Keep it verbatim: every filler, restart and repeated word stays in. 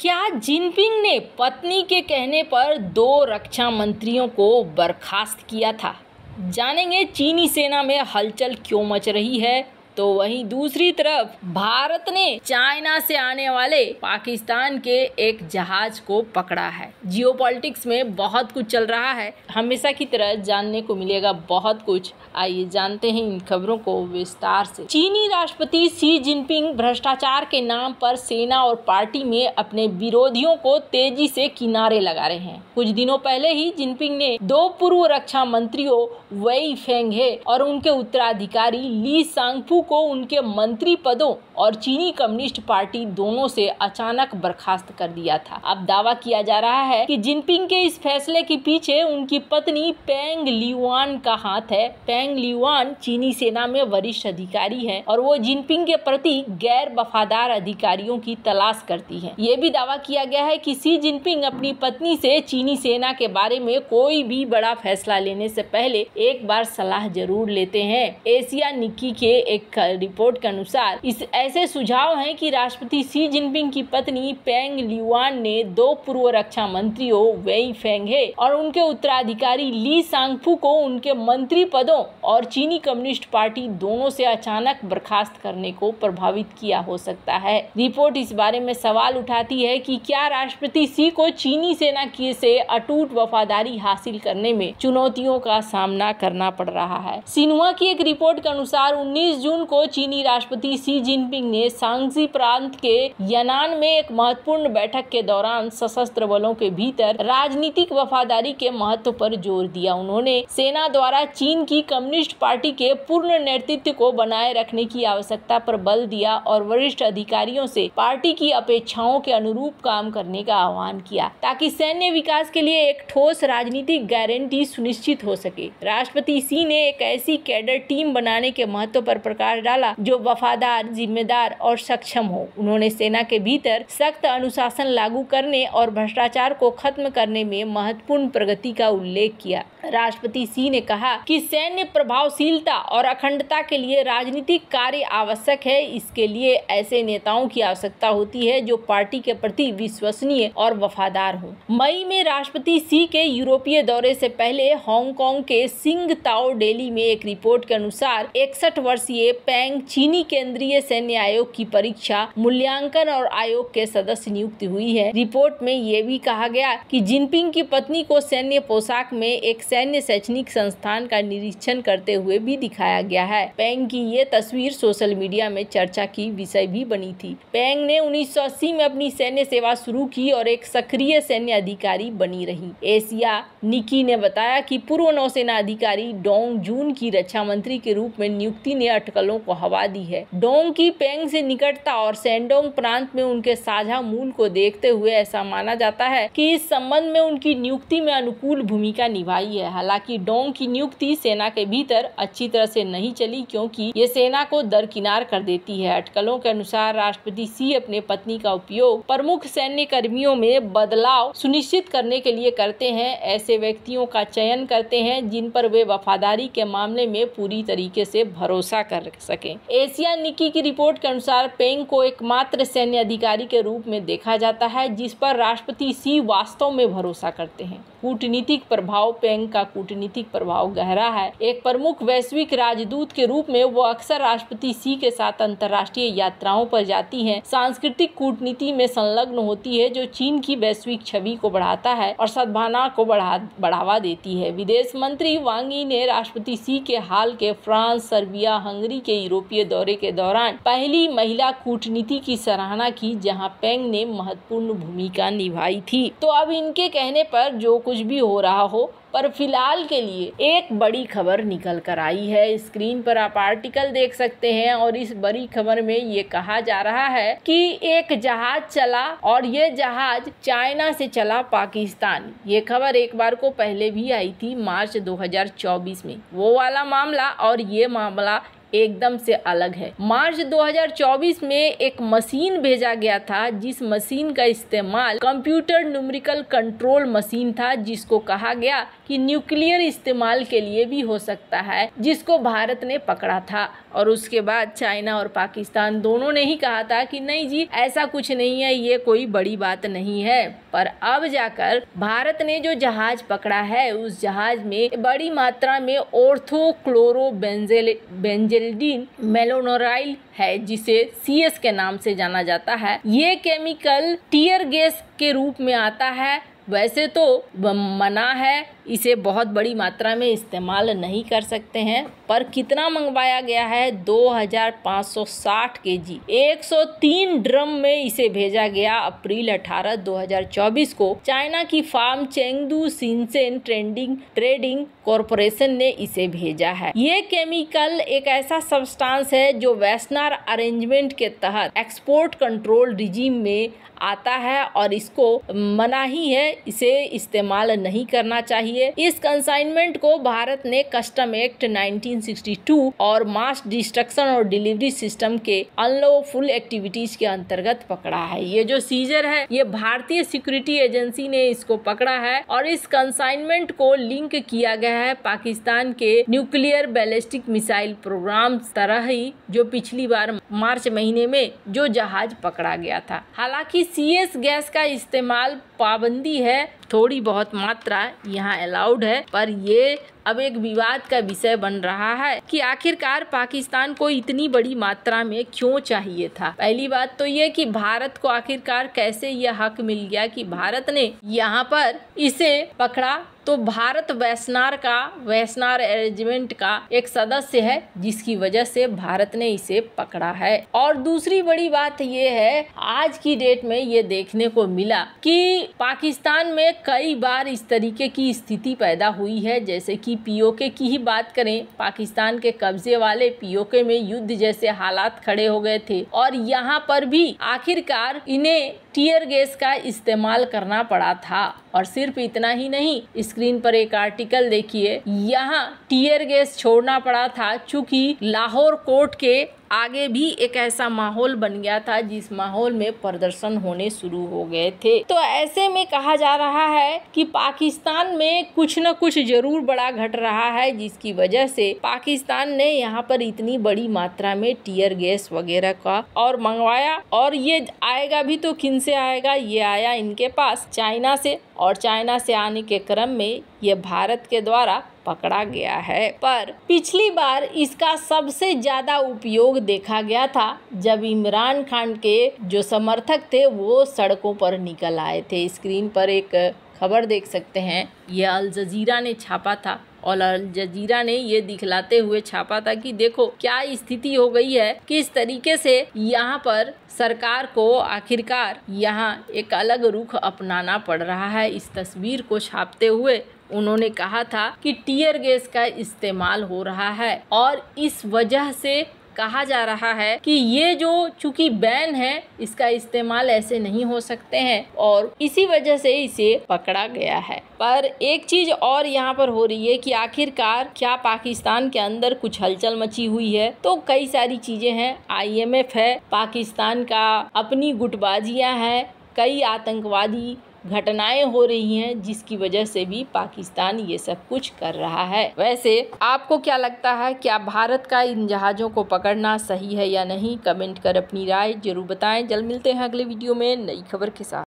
क्या जिनपिंग ने पत्नी के कहने पर दो रक्षा मंत्रियों को बर्खास्त किया था? जानेंगे चीनी सेना में हलचल क्यों मच रही है। तो वहीं दूसरी तरफ भारत ने चाइना से आने वाले पाकिस्तान के एक जहाज को पकड़ा है। जियोपॉलिटिक्स में बहुत कुछ चल रहा है, हमेशा की तरह जानने को मिलेगा बहुत कुछ। आइए जानते हैं इन खबरों को विस्तार से। चीनी राष्ट्रपति शी जिनपिंग भ्रष्टाचार के नाम पर सेना और पार्टी में अपने विरोधियों को तेजी से किनारे लगा रहे हैं। कुछ दिनों पहले ही जिनपिंग ने दो पूर्व रक्षा मंत्रियों वेई फेंघे और उनके उत्तराधिकारी ली सांगफू को उनके मंत्री पदों और चीनी कम्युनिस्ट पार्टी दोनों से अचानक बर्खास्त कर दिया था। अब दावा किया जा रहा है कि जिनपिंग के इस फैसले के पीछे उनकी पत्नी पेंग ल्यूआन का हाथ है। पेंग ल्यूआन चीनी सेना में वरिष्ठ अधिकारी है और वो जिनपिंग के प्रति गैर वफादार अधिकारियों की तलाश करती है। ये भी दावा किया गया है कि शी जिनपिंग अपनी पत्नी से चीनी सेना के बारे में कोई भी बड़ा फैसला लेने से पहले एक बार सलाह जरूर लेते हैं। एशिया निक्की के एक रिपोर्ट के अनुसार इस ऐसे सुझाव हैं कि राष्ट्रपति शी जिनपिंग की पत्नी पेंग ल्यूआन ने दो पूर्व रक्षा मंत्रियों वेई फेंघे और उनके उत्तराधिकारी ली सांगफू को उनके मंत्री पदों और चीनी कम्युनिस्ट पार्टी दोनों से अचानक बर्खास्त करने को प्रभावित किया हो सकता है। रिपोर्ट इस बारे में सवाल उठाती है कि क्या राष्ट्रपति शी को चीनी सेना की से अटूट वफादारी हासिल करने में चुनौतियों का सामना करना पड़ रहा है। सिन्हुआ की एक रिपोर्ट के अनुसार उन्नीस जून को चीनी राष्ट्रपति शी जिनपिंग ने शांग्जी प्रांत के यनान में एक महत्वपूर्ण बैठक के दौरान सशस्त्र बलों के भीतर राजनीतिक वफादारी के महत्व पर जोर दिया। उन्होंने सेना द्वारा चीन की कम्युनिस्ट पार्टी के पूर्ण नेतृत्व को बनाए रखने की आवश्यकता पर बल दिया और वरिष्ठ अधिकारियों से पार्टी की अपेक्षाओं के अनुरूप काम करने का आह्वान किया ताकि सैन्य विकास के लिए एक ठोस राजनीतिक गारंटी सुनिश्चित हो सके। राष्ट्रपति शी ने एक ऐसी कैडर टीम बनाने के महत्व पर प्रकाश डाला जो वफादार, जिम्मेदार और सक्षम हो। उन्होंने सेना के भीतर सख्त अनुशासन लागू करने और भ्रष्टाचार को खत्म करने में महत्वपूर्ण प्रगति का उल्लेख किया। राष्ट्रपति शी ने कहा कि सैन्य प्रभावशीलता और अखंडता के लिए राजनीतिक कार्य आवश्यक है। इसके लिए ऐसे नेताओं की आवश्यकता होती है जो पार्टी के प्रति विश्वसनीय और वफादार हो। मई में राष्ट्रपति शी के यूरोपीय दौरे से पहले हांगकांग के सिंगताओ डेली में एक रिपोर्ट के अनुसार इकसठ वर्षीय पेंग चीनी केंद्रीय सैन्य आयोग की परीक्षा, मूल्यांकन और आयोग के सदस्य नियुक्त हुई है। रिपोर्ट में ये भी कहा गया कि जिनपिंग की पत्नी को सैन्य पोशाक में एक सैन्य शैक्षणिक संस्थान का निरीक्षण करते हुए भी दिखाया गया है। पेंग की ये तस्वीर सोशल मीडिया में चर्चा की विषय भी बनी थी। पेंग ने उन्नीस सौ अस्सी में अपनी सैन्य सेवा शुरू की और एक सक्रिय सैन्य अधिकारी बनी रही। एशिया निकी ने बताया कि पूर्व नौसेना अधिकारी डोंग जून की रक्षा मंत्री के रूप में नियुक्ति ने अटकलों को हवा दी है। डोंग की पेंग से निकटता और सैंडोंग प्रांत में उनके साझा मूल को देखते हुए ऐसा माना जाता है कि इस संबंध में उनकी नियुक्ति में अनुकूल भूमिका निभाई है। हालांकि डोंग की नियुक्ति सेना के भीतर अच्छी तरह से नहीं चली क्योंकि ये सेना को दरकिनार कर देती है। अटकलों के अनुसार राष्ट्रपति शी अपने पत्नी का उपयोग प्रमुख सैन्य कर्मियों में बदलाव सुनिश्चित करने के लिए करते हैं। ऐसे व्यक्तियों का चयन करते हैं जिन पर वे वफादारी के मामले में पूरी तरीके से भरोसा कर सकें। एशिया निकी की रिपोर्ट के अनुसार पेंग को एकमात्र सैन्य अधिकारी के रूप में देखा जाता है जिस पर राष्ट्रपति शी वास्तव में भरोसा करते हैं। कूटनीतिक प्रभाव पेंग का कूटनीतिक प्रभाव गहरा है। एक प्रमुख वैश्विक राजदूत के रूप में वो अक्सर राष्ट्रपति शी के साथ अंतर्राष्ट्रीय यात्राओं पर जाती हैं, सांस्कृतिक कूटनीति में संलग्न होती है जो चीन की वैश्विक छवि को बढ़ाता है और सद्भावना को बढ़ा बढ़ावा देती है। विदेश मंत्री वांग यी ने राष्ट्रपति शी के हाल के फ्रांस, सर्बिया, हंगरी के यूरोपीय दौरे के दौरान पहली महिला कूटनीति की सराहना की जहां पेंग ने महत्वपूर्ण भूमिका निभाई थी। तो अब इनके कहने पर जो कुछ भी हो रहा हो, पर फिलहाल के लिए एक बड़ी खबर निकल कर आई है। स्क्रीन पर आप आर्टिकल देख सकते हैं और इस बड़ी खबर में ये कहा जा रहा है कि एक जहाज चला और ये जहाज चाइना से चला पाकिस्तान। ये खबर एक बार को पहले भी आई थी मार्च दो हज़ार चौबीस में, वो वाला मामला और ये मामला एकदम से अलग है। मार्च दो हज़ार चौबीस में एक मशीन भेजा गया था, जिस मशीन का इस्तेमाल कंप्यूटर न्यूमेरिकल कंट्रोल मशीन था, जिसको कहा गया कि न्यूक्लियर इस्तेमाल के लिए भी हो सकता है, जिसको भारत ने पकड़ा था। और उसके बाद चाइना और पाकिस्तान दोनों ने ही कहा था कि नहीं जी, ऐसा कुछ नहीं है, ये कोई बड़ी बात नहीं है। पर अब जाकर भारत ने जो जहाज पकड़ा है, उस जहाज में बड़ी मात्रा में ऑर्थोक्लोरोबेंजेल्डिन मेलोनोराइल है, जिसे सी एस के नाम से जाना जाता है। ये केमिकल टीयर गैस के रूप में आता है। वैसे तो मना है, इसे बहुत बड़ी मात्रा में इस्तेमाल नहीं कर सकते हैं, पर कितना मंगवाया गया है? दो हज़ार पाँच सौ साठ केजी, एक सौ तीन ड्रम में इसे भेजा गया। अप्रैल अठारह दो हज़ार चौबीस को चाइना की firm Chengdu Shinsen trading trading corporation ने इसे भेजा है। ये केमिकल एक ऐसा सब्सटेंस है जो वेस्टर्न अरेंजमेंट के तहत एक्सपोर्ट कंट्रोल रिजीम में आता है और इसको मनाही है, इसे इस्तेमाल नहीं करना चाहिए। इस कंसाइनमेंट को भारत ने custom act nineteen sixty two और मास डिस्ट्रक्शन और डिलीवरी सिस्टम के अनलॉफुल एक्टिविटीज के अंतर्गत पकड़ा है। ये जो सीजर है, ये भारतीय सिक्योरिटी एजेंसी ने इसको पकड़ा है और इस कंसाइनमेंट को लिंक किया गया है पाकिस्तान के न्यूक्लियर बैलिस्टिक मिसाइल प्रोग्राम तरह ही, जो पिछली बार मार्च महीने में जो जहाज पकड़ा गया था। हालांकि सी एस गैस का इस्तेमाल पाबंदी है, थोड़ी बहुत मात्रा यहाँ अलाउड है, पर ये अब एक विवाद का विषय बन रहा है कि आखिरकार पाकिस्तान को इतनी बड़ी मात्रा में क्यों चाहिए था। पहली बात तो ये कि भारत को आखिरकार कैसे यह हक मिल गया कि भारत ने यहाँ पर इसे पकड़ा। तो भारत वैस्नार का वैस्नार अरेंजमेंट का एक सदस्य है, जिसकी वजह से भारत ने इसे पकड़ा है। और दूसरी बड़ी बात ये है, आज की डेट में ये देखने को मिला कि पाकिस्तान में कई बार इस तरीके की स्थिति पैदा हुई है, जैसे कि पी ओ के की ही बात करें, पाकिस्तान के कब्जे वाले पी ओ के में युद्ध जैसे हालात खड़े हो गए थे और यहाँ पर भी आखिरकार इन्हें टीयर गैस का इस्तेमाल करना पड़ा था। और सिर्फ इतना ही नहीं, स्क्रीन पर एक आर्टिकल देखिए, यहाँ टीयर गैस छोड़ना पड़ा था चूंकि लाहौर कोर्ट के आगे भी एक ऐसा माहौल बन गया था जिस माहौल में प्रदर्शन होने शुरू हो गए थे। तो ऐसे में कहा जा रहा है कि पाकिस्तान में कुछ न कुछ जरूर बड़ा घट रहा है, जिसकी वजह से पाकिस्तान ने यहाँ पर इतनी बड़ी मात्रा में टीयर गैस वगैरह का और मंगवाया। और ये आएगा भी तो किन से आएगा? ये आया इनके पास चाइना से, और चाइना से आने के क्रम में ये भारत के द्वारा पकड़ा गया है। पर पिछली बार इसका सबसे ज्यादा उपयोग देखा गया था जब इमरान खान के जो समर्थक थे वो सड़कों पर निकल आए थे। स्क्रीन पर एक खबर देख सकते हैं, ये अल जजीरा ने छापा था और अल जजीरा ने ये दिखलाते हुए छापा था कि देखो क्या स्थिति हो गई है, किस तरीके से यहाँ पर सरकार को आखिरकार यहाँ एक अलग रुख अपनाना पड़ रहा है। इस तस्वीर को छापते हुए उन्होंने कहा था कि टीयर गैस का इस्तेमाल हो रहा है और इस वजह से कहा जा रहा है कि ये जो चूंकि बैन है, इसका इस्तेमाल ऐसे नहीं हो सकते हैं और इसी वजह से इसे पकड़ा गया है। पर एक चीज और यहाँ पर हो रही है कि आखिरकार क्या पाकिस्तान के अंदर कुछ हलचल मची हुई है? तो कई सारी चीजें हैं, आई एम एफ है, पाकिस्तान का अपनी गुटबाजियां हैं, कई आतंकवादी घटनाएं हो रही हैं, जिसकी वजह से भी पाकिस्तान ये सब कुछ कर रहा है। वैसे आपको क्या लगता है, क्या भारत का इन जहाज़ों को पकड़ना सही है या नहीं? कमेंट कर अपनी राय जरूर बताएं। जल्द मिलते हैं अगले वीडियो में नई खबर के साथ।